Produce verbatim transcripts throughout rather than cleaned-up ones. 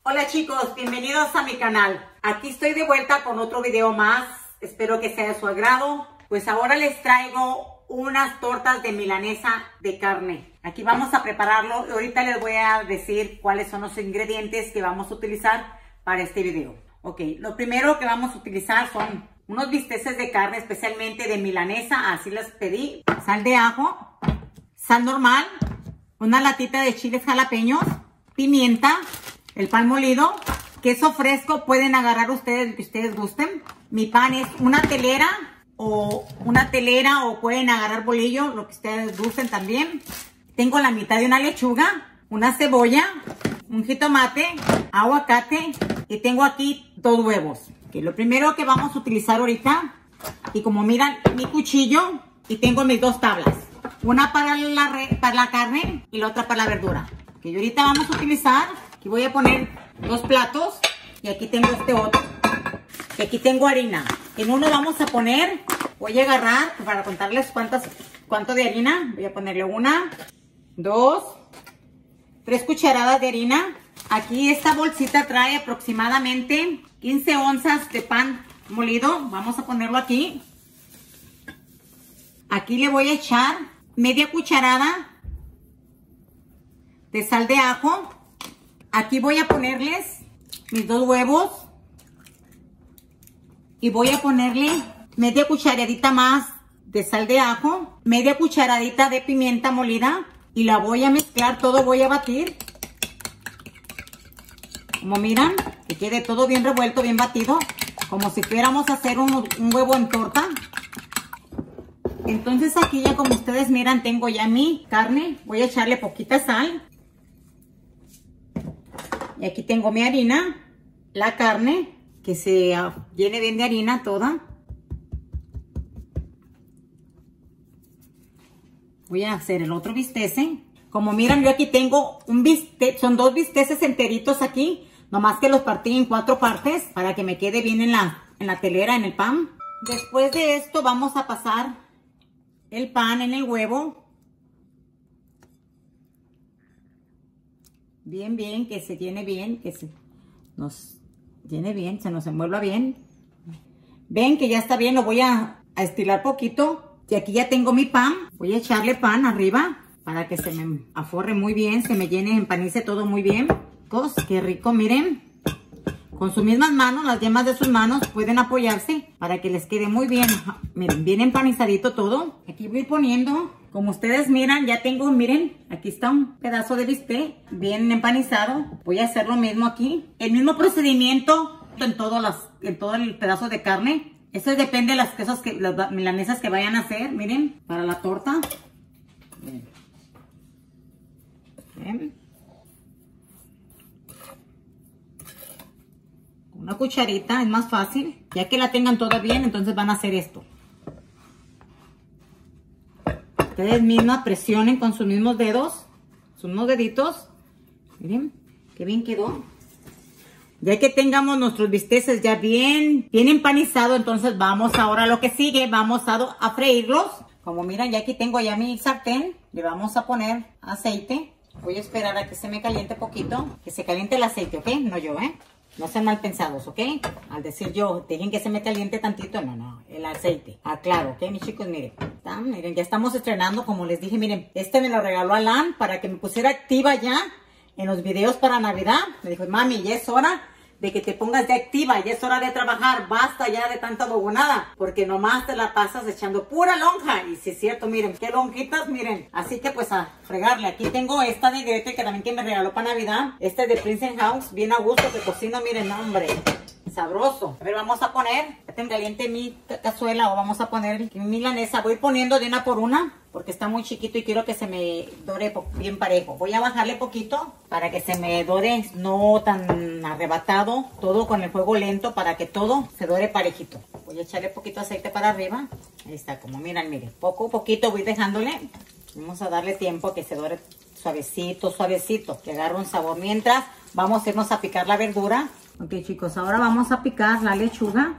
Hola chicos, bienvenidos a mi canal. Aquí estoy de vuelta con otro video más. Espero que sea de su agrado. Pues ahora les traigo unas tortas de milanesa de carne. Aquí vamos a prepararlo y ahorita les voy a decir cuáles son los ingredientes que vamos a utilizar para este video. Ok, lo primero que vamos a utilizar son unos bisteces de carne, especialmente de milanesa, así las pedí. Sal de ajo, sal normal, una latita de chiles jalapeños, pimienta, el pan molido, queso fresco, pueden agarrar ustedes el que ustedes gusten. Mi pan es una telera o una telera o pueden agarrar bolillo, lo que ustedes gusten también. Tengo la mitad de una lechuga, una cebolla, un jitomate, aguacate y tengo aquí dos huevos. Okay, lo primero que vamos a utilizar ahorita, y como miran mi cuchillo, y tengo mis dos tablas, una para la, re, para la carne y la otra para la verdura. Okay, ahorita vamos a utilizar, aquí voy a poner dos platos y aquí tengo este otro. Y aquí tengo harina. En uno vamos a poner, voy a agarrar para contarles cuántas, cuánto de harina. Voy a ponerle una, dos, tres cucharadas de harina. Aquí esta bolsita trae aproximadamente quince onzas de pan molido. Vamos a ponerlo aquí. Aquí le voy a echar media cucharada de sal de ajo. Aquí voy a ponerles mis dos huevos. Y voy a ponerle media cucharadita más de sal de ajo. Media cucharadita de pimienta molida. Y la voy a mezclar, todo voy a batir. Como miran, que quede todo bien revuelto, bien batido. Como si fuéramos a hacer un, un huevo en torta. Entonces aquí ya como ustedes miran, tengo ya mi carne. Voy a echarle poquita sal. Y aquí tengo mi harina, la carne, que se llene bien de harina toda. Voy a hacer el otro bistece. Como miran, yo aquí tengo un bistec, son dos bisteces enteritos aquí, nomás que los partí en cuatro partes para que me quede bien en la, en la telera, en el pan. Después de esto vamos a pasar el pan en el huevo. Bien, bien, que se llene bien, que se nos llene bien, se nos envuelva bien. Ven que ya está bien, lo voy a, a estirar poquito. Y aquí ya tengo mi pan. Voy a echarle pan arriba para que se me aforre muy bien, se me llene, empanice todo muy bien. Chicos, qué rico, miren. Con sus mismas manos, las yemas de sus manos, pueden apoyarse para que les quede muy bien. Miren, bien empanizadito todo. Aquí voy poniendo, como ustedes miran, ya tengo, miren, aquí está un pedazo de bistec bien empanizado. Voy a hacer lo mismo aquí. El mismo procedimiento en, todo las, en todo el pedazo de carne. Eso depende de las quesos que, las milanesas que vayan a hacer, miren, para la torta. Bien. Bien. Una cucharita es más fácil, ya que la tengan toda bien, entonces van a hacer esto. Ustedes mismas presionen con sus mismos dedos, sus mismos deditos. Miren, qué bien quedó. Ya que tengamos nuestros bisteces ya bien, bien empanizados, entonces vamos ahora a lo que sigue, vamos a, a freírlos. Como miran, ya aquí tengo ya mi sartén, le vamos a poner aceite. Voy a esperar a que se me caliente poquito, que se caliente el aceite, ¿ok? No yo, ¿eh? No sean mal pensados, ¿ok? Al decir yo, dejen que se me caliente tantito, no, no, el aceite. Ah, claro, ¿ok? Mis chicos, miren. ¿Están? Miren, ya estamos estrenando, como les dije, miren, este me lo regaló Alan para que me pusiera activa ya en los videos para Navidad. Me dijo, mami, ya es hora de que te pongas de activa, ya es hora de trabajar, basta ya de tanta bobonada, porque nomás te la pasas echando pura lonja. Y si es cierto, miren, qué lonjitas, miren. Así que pues a fregarle. Aquí tengo esta de Gretel que también que me regaló para Navidad. Este de Prince's House, bien a gusto, que cocino, miren, hombre, sabroso. A ver, vamos a poner, ya tengo caliente mi cazuela, o vamos a poner mi milanesa. Voy poniendo de una por una, porque está muy chiquito y quiero que se me dore bien parejo. Voy a bajarle poquito para que se me dore, no tan arrebatado, todo con el fuego lento para que todo se dore parejito. Voy a echarle poquito aceite para arriba. Ahí está, como miran, miren, poco a poquito voy dejándole. Vamos a darle tiempo a que se dore suavecito, suavecito, que agarre un sabor. Mientras vamos a irnos a picar la verdura. Ok, chicos, ahora vamos a picar la lechuga.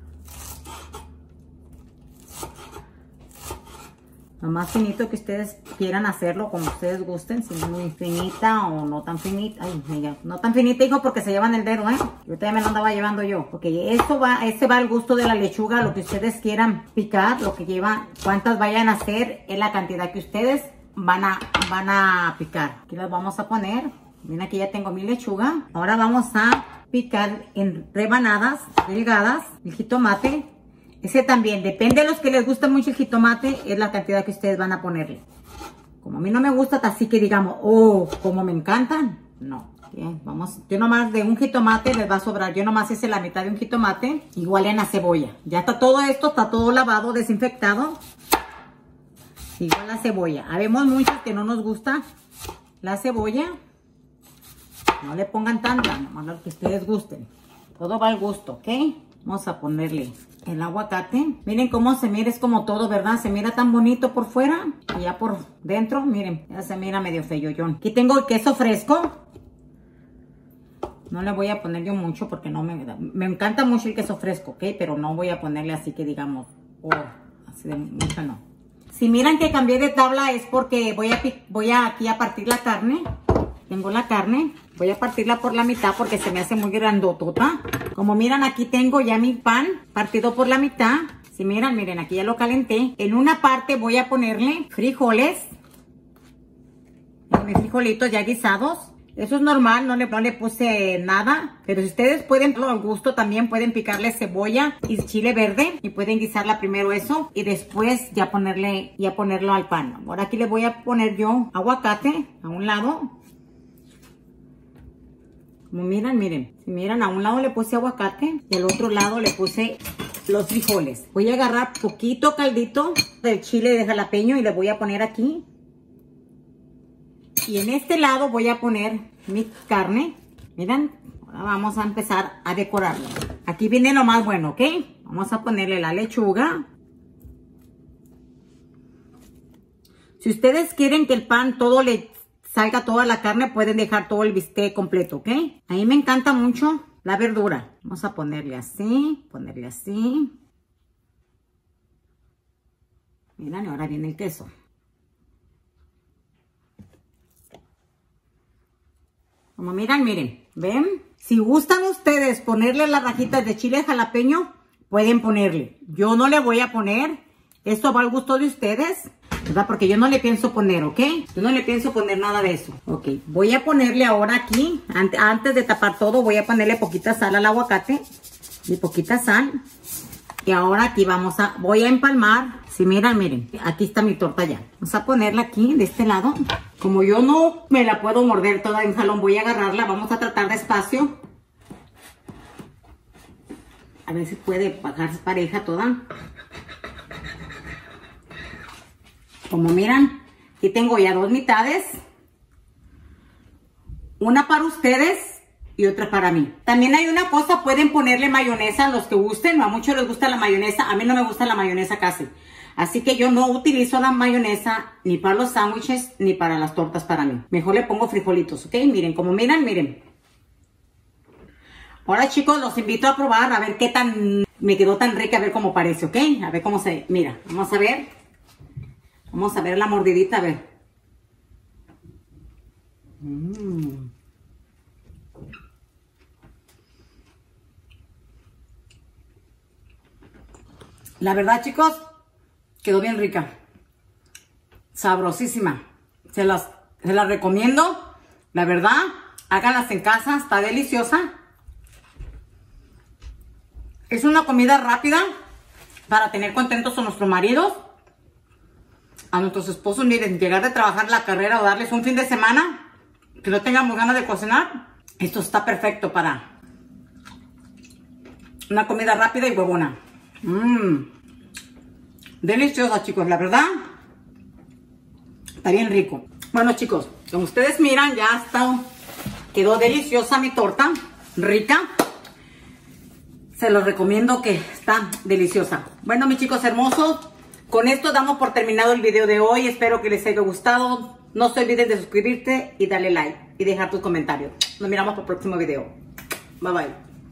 Lo más finito que ustedes quieran hacerlo como ustedes gusten, si es muy finita o no tan finita. Ay, mira, no tan finita, hijo, porque se llevan el dedo, ¿eh? Yo también me lo andaba llevando yo. Porque eso va, ese va al gusto de la lechuga, lo que ustedes quieran picar, lo que llevan, cuántas vayan a hacer, es la cantidad que ustedes van a, van a picar. Aquí las vamos a poner. Miren, aquí ya tengo mi lechuga. Ahora vamos a picar en rebanadas delgadas el jitomate. Ese también, depende de los que les gusta mucho el jitomate, es la cantidad que ustedes van a ponerle. Como a mí no me gusta, así que digamos, oh, como me encantan, no. Bien, vamos, yo nomás de un jitomate les va a sobrar, yo nomás hice la mitad de un jitomate, igual en la cebolla. Ya está todo esto, está todo lavado, desinfectado. Igual la cebolla. Habemos muchos que no nos gusta la cebolla. No le pongan tanta, nomás lo que ustedes gusten. Todo va al gusto, ¿ok? Vamos a ponerle el aguacate. Miren cómo se mira, es como todo, ¿verdad? Se mira tan bonito por fuera y ya por dentro, miren, ya se mira medio feyollón. Aquí tengo el queso fresco. No le voy a poner yo mucho porque no me... Me encanta mucho el queso fresco, ¿ok? Pero no voy a ponerle así que digamos, oh, así de mucho no. Si miran que cambié de tabla es porque voy a, voy a aquí a partir la carne. Tengo la carne, voy a partirla por la mitad porque se me hace muy grandotota. Como miran, aquí tengo ya mi pan partido por la mitad. Si miran, miren, aquí ya lo calenté. En una parte voy a ponerle frijoles. Mis frijolitos ya guisados. Eso es normal, no le, no le puse nada. Pero si ustedes pueden, al gusto también pueden picarle cebolla y chile verde. Y pueden guisarla primero eso. Y después ya ponerle, ya ponerlo al pan. Ahora aquí le voy a poner yo aguacate a un lado. Como miran, miren, si miran, a un lado le puse aguacate y al otro lado le puse los frijoles. Voy a agarrar poquito caldito del chile de jalapeño y le voy a poner aquí. Y en este lado voy a poner mi carne. Miren, ahora vamos a empezar a decorarlo. Aquí viene lo más bueno, ¿ok? Vamos a ponerle la lechuga. Si ustedes quieren que el pan todo le salga toda la carne, pueden dejar todo el bistec completo, ¿ok? A mí me encanta mucho la verdura. Vamos a ponerle así, ponerle así. Miren, y ahora viene el queso. Como miran, miren, ¿ven? Si gustan ustedes ponerle las rajitas de chile jalapeño, pueden ponerle. Yo no le voy a poner. Esto va al gusto de ustedes, ¿verdad? Porque yo no le pienso poner, ¿ok? Yo no le pienso poner nada de eso. Ok, voy a ponerle ahora aquí, antes de tapar todo, voy a ponerle poquita sal al aguacate. Y poquita sal. Y ahora aquí vamos a, voy a empalmar. Si miran, miren, aquí está mi torta ya. Vamos a ponerla aquí, de este lado. Como yo no me la puedo morder toda en jalón, voy a agarrarla. Vamos a tratar despacio. A ver si puede bajarse pareja toda. Como miran, aquí tengo ya dos mitades. Una para ustedes y otra para mí. También hay una cosa, pueden ponerle mayonesa a los que gusten. A muchos les gusta la mayonesa, a mí no me gusta la mayonesa casi. Así que yo no utilizo la mayonesa ni para los sándwiches ni para las tortas para mí. Mejor le pongo frijolitos, ¿ok? Miren, como miran, miren. Ahora, chicos, los invito a probar a ver qué tan... Me quedó tan rica, a ver cómo parece, ¿ok? A ver cómo se... Mira, vamos a ver. Vamos a ver la mordidita, a ver. Mm. La verdad, chicos, quedó bien rica. Sabrosísima. Se las, se las recomiendo. La verdad, háganlas en casa. Está deliciosa. Es una comida rápida para tener contentos a nuestros maridos, a nuestros esposos. Miren, llegar de trabajar la carrera o darles un fin de semana que no tengamos ganas de cocinar. Esto está perfecto para una comida rápida y huevona. Mmm, deliciosa, chicos, la verdad está bien rico. Bueno, chicos, como ustedes miran, ya está, quedó deliciosa mi torta, rica. Se los recomiendo, que está deliciosa. Bueno, mis chicos hermosos, con esto damos por terminado el video de hoy. Espero que les haya gustado. No se olviden de suscribirte y darle like y dejar tus comentarios. Nos miramos para el próximo video. Bye bye.